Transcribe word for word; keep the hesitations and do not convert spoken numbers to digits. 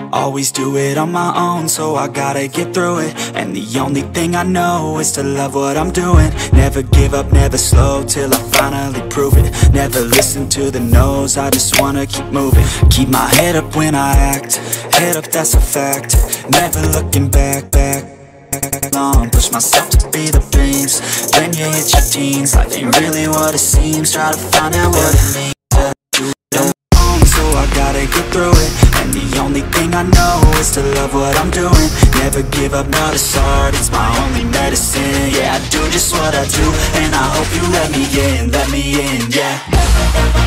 Always do it on my own, so I gotta get through it. And the only thing I know is to love what I'm doing. Never give up, never slow, till I finally prove it. Never listen to the no's, I just wanna keep moving. Keep my head up when I act, head up, that's a fact. Never looking back, back long. Push myself to be the dreams. Then you hit your teens, life ain't really what it seems. Try to find out what it means. So I gotta get through it. And the only thing I know is to love what I'm doing. Never give up, not a start, it's my only medicine. Yeah, I do just what I do, and I hope you let me in, let me in, yeah.